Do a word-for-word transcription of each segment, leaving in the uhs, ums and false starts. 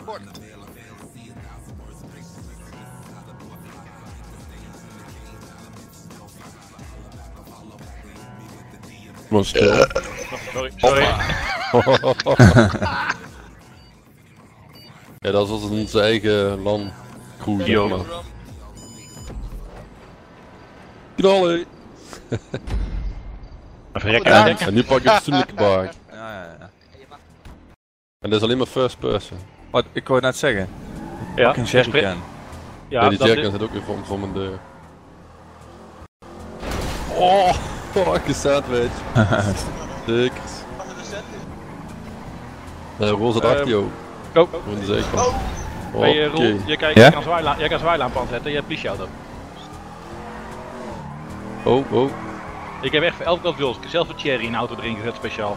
tekort. Was stil. Sorry, sorry. Ja, dat was onze eigen landcrew, zeg maar. Knallen! Ja. En nu pak ik een fatsoenlijke bak. Ja, ja, ja. En dat is alleen maar first person. Wat, ik wou net zeggen. Ja, Pak een jerrycan. Ja, Ja, die dat jerrycan is- zit ook weer voor, voor mijn deur. Oh, fuck een sandwich. Zeker. Ja, Roos zit achter jou. Go. Gewoon de zijkant. Oh, Hey, uh, oké. Roel, je kan, Ja? je kan zwaailaan, je kan zwaailamp aanzetten, je hebt politieauto. Oh, oh. Ik heb echt voor elk wat wil. Ik heb zelf een Cherry in de auto erin gezet speciaal.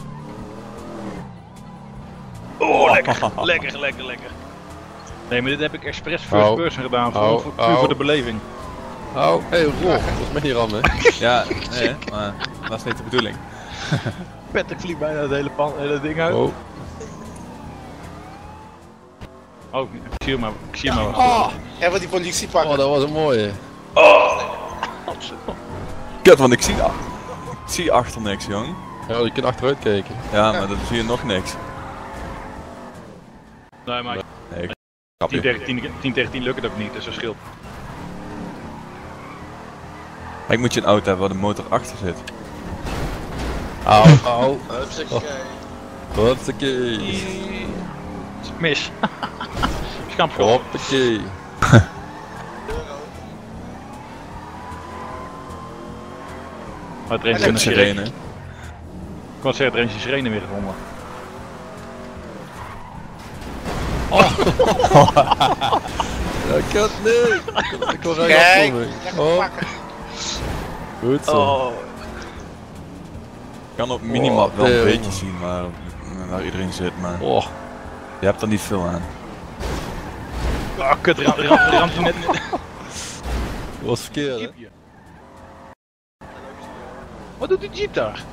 Oh, lekker, lekker, lekker, lekker. Nee, maar dit heb ik expres first Au. person gedaan, voor, Au, voor, puur au. voor de beleving. Au, hey Roel, dat is mij hier rammen. Ja, nee, maar dat is niet de bedoeling. Patrick vliegt bijna het hele, pan, hele ding uit. Oh. Oh, ik zie hem maar. Ik zie hem maar. Oh, hij wil die politie pakken. Oh, dat was een mooie. Kut, want ik zie, ik zie achter niks, jong. Ja, je kunt achteruit kijken. Ja, maar dan zie je nog niks. Nee, maar Nee, ik tien tegen tien, tien tegen tien lukt het ook niet, dus dat scheelt. Ik moet je een auto hebben waar de motor achter zit. Au, au. Hupsakee. Hoppakee. Mis. Schampschot. Hoppakee. Maar er is Kut een sirene. sirene. Ik wou zeggen, er is een sirene weer gevonden. Ja, kat, nee. Ik wil Kijk, recht afkomen. lekker Oh, pakken. goed zo. Oh. Ik kan op minimap Oh, wel een tering. beetje zien waar, waar iedereen zit, maar Oh, je hebt er niet veel aan. Ah, kut, ram, ram, ram, ram, net. dat was verkeerd, hè? Wat doet die jeep daar?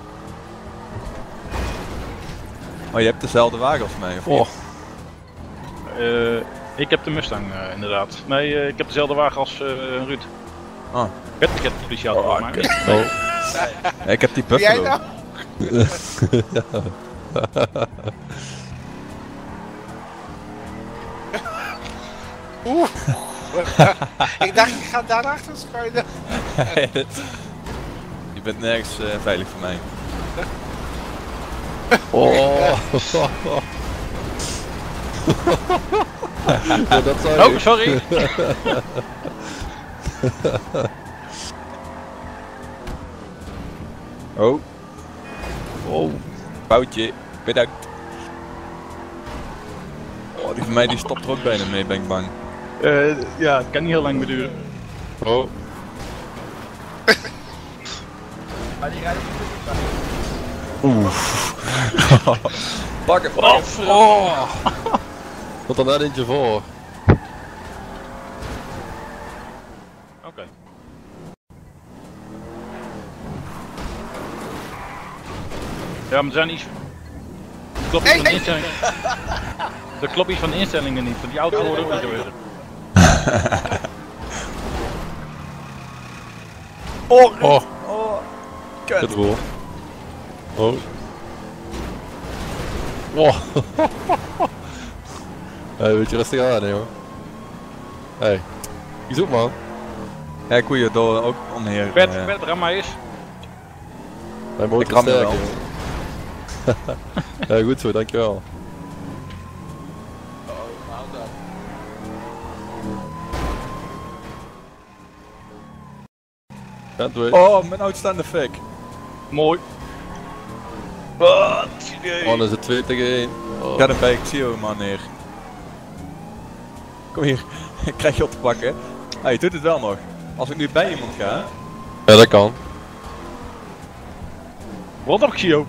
Oh, je hebt dezelfde wagen als mij, of niet? Oh, Uh, ik heb de Mustang uh, inderdaad. Nee, uh, ik heb dezelfde wagen als uh, Ruud. Oh. Ik heb, ik heb de politieauto, Oh, maar kut. niet. oh. Ja, ik heb die Doe jij Buffalo. nou? Oeh. Ik dacht, ik ga daarachter schuilen. Je bent nergens uh, veilig voor mij. Oh. Ja, dat zou Oh, ik. sorry. Oh, Oh. foutje. Bedankt. Oh, die van mij die stopt er ook bijna mee, ben ik bang. Uh, ja, het kan niet heel lang meer duren. Oh. Pak hem! Oh, Oh. Tot er net eentje voor. Oké. Ja, maar er zijn iets... Klopt iets van de instellingen. Er klopt iets van de instellingen niet, van die auto hoort ook niet gebeuren. Oh, Oh, oh. het Kut. roer. Oh. Oh. Hey, weet je rustig aan, joh. Hey. Die zoek man. Ja, koeien door ook onheer. Pet, eh, Pet, ram maar eens. Mijn motor Ik ram is je sterk, wel. joh. Ja, goed zo, dankjewel. Can't wait. Oh, mijn uitstaande fik. Mooi. Wat? Oh, dan is het twee tegen één. Oh. Ga erbij, ik zie jou man neer. Kom hier, ik krijg je op te pakken. Ah, je doet het wel nog. Als ik nu bij iemand ga. Ja, dat kan. Wat op Gio?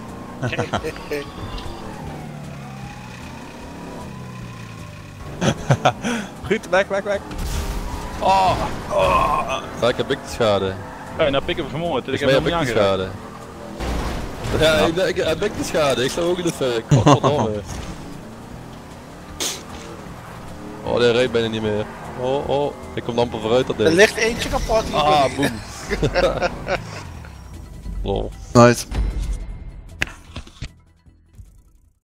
Goed, weg, weg, weg. Oh. Oh. Ja, ik heb ik de schade. Hey, nou pikken we vermoord, ik Ik heb heb hem ik niet de aangeraakt. schade. Ja, ik, ik heb ik de schade. Ik sta ook in de fik. Godverdomme. Oh, die reed bijna niet meer. Oh, oh, ik kom amper vooruit dat Er ding. ligt eentje kapot hier. Ah, boem. Lol. Nice.